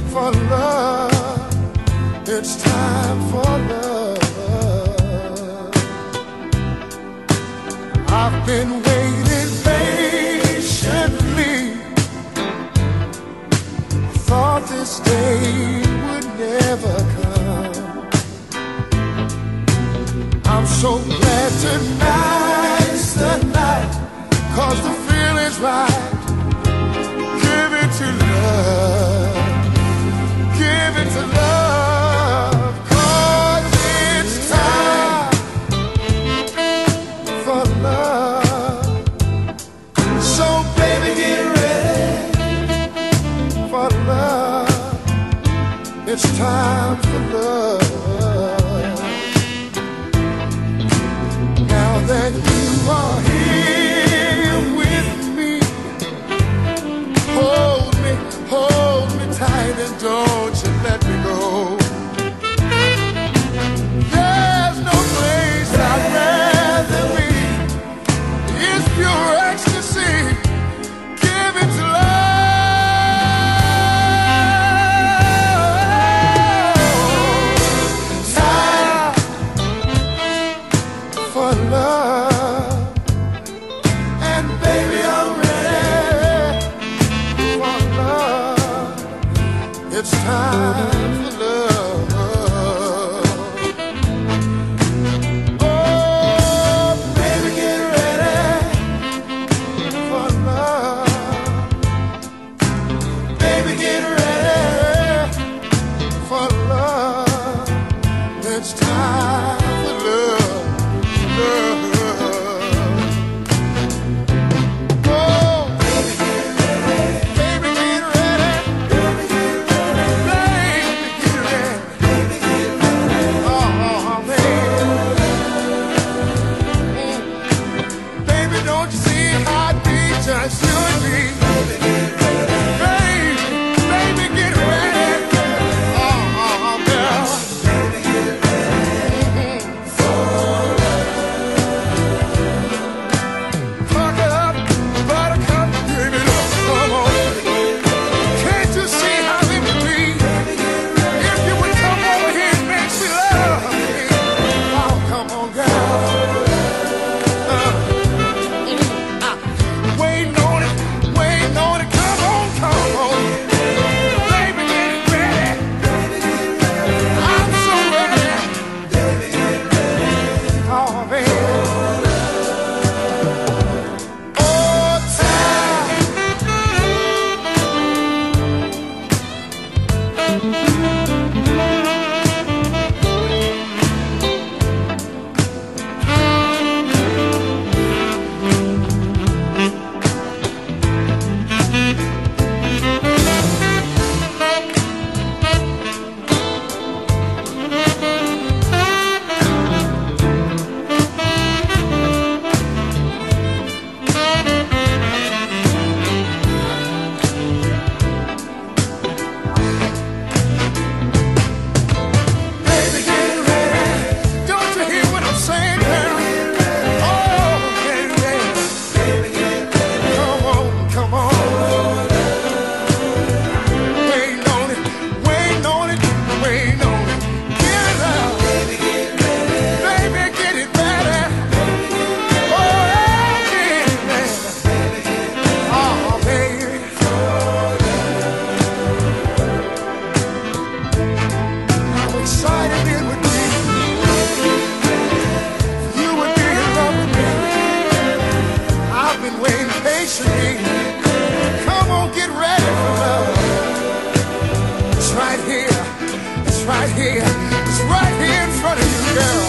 for love. It's time for love. I've been waiting patiently. Thought this day would never come. I'm so glad tonight's the night, 'cause the feeling's right. Give it to love. Give it to love. 'Cause it's time for love. So baby, get ready for love. It's time for love. Now that you are here with me, hold me tight and don't you let me go. There's no place I'd rather be. It's pure ecstasy. Give it to love. Time for love. And baby, I'm ready for love. It's time for love. Oh, baby, get ready for love. Baby, get ready for love. It's time for love. Love. Oh, baby, get ready. Baby, get ready. Baby, get ready. Oh, baby. Baby, don't you see how deep just should be? Baby, get ready. Oh, girl. Fuck it up, buttercup, give it up, come on. Can't you see how it would be if you would come over here and make me love me? Oh, come on, girl. Waiting on it, come on. Baby, get ready. I'm so ready. Oh, baby. Oh, time. Baby, get ready. Don't you hear what I'm saying, girl? Oh, baby. Come on. Waiting on it. Get it out. Baby, get it ready. Oh, get it ready. Oh, baby. How excited it would be. You would be in love with me. I've been waiting patiently. Come on, get ready for love. It's right here. It's right here in front of you, girl.